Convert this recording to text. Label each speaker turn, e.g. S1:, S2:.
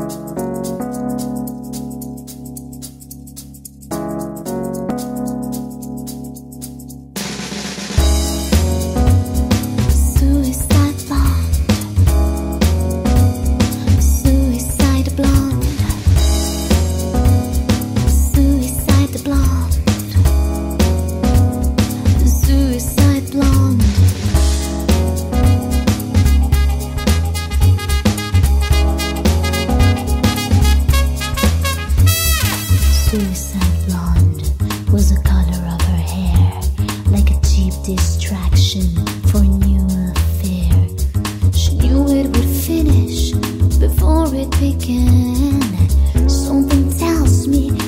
S1: Suicide blonde was the color of her hair, like a cheap distraction for a new affair. She knew it would finish before it began. Something tells me